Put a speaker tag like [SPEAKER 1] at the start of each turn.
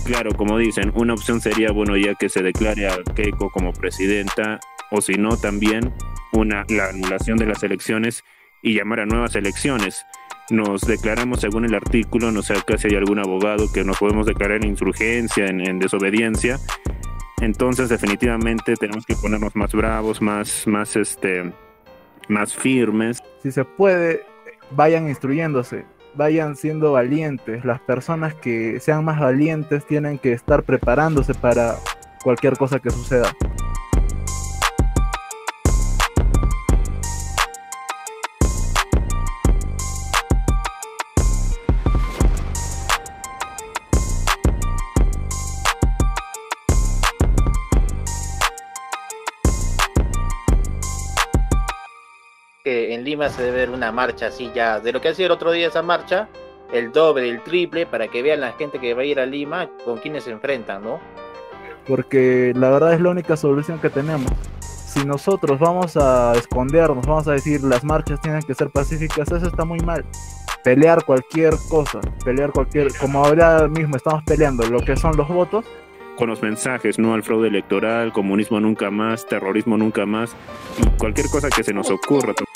[SPEAKER 1] Claro, como dicen, una opción sería, bueno, ya que se declare a Keiko como presidenta, o si no, también la anulación de las elecciones y llamar a nuevas elecciones. Nos declaramos, según el artículo, no sé acá si hay algún abogado, que nos podemos declarar en insurgencia, en desobediencia. Entonces, definitivamente tenemos que ponernos más bravos, más firmes.
[SPEAKER 2] Si se puede, vayan instruyéndose, vayan siendo valientes. Las personas que sean más valientes tienen que estar preparándose para cualquier cosa que suceda.
[SPEAKER 3] Que en Lima se debe ver una marcha así ya, de lo que ha sido el otro día esa marcha, el doble, el triple, para que vean la gente que va a ir a Lima con quienes se enfrentan, ¿no?
[SPEAKER 2] Porque la verdad es la única solución que tenemos. Si nosotros vamos a escondernos, vamos a decir las marchas tienen que ser pacíficas, eso está muy mal. Pelear cualquier cosa, como ahora mismo estamos peleando lo que son los votos.
[SPEAKER 1] Con los mensajes, ¿no? Al fraude electoral, comunismo nunca más, terrorismo nunca más, y cualquier cosa que se nos ocurra.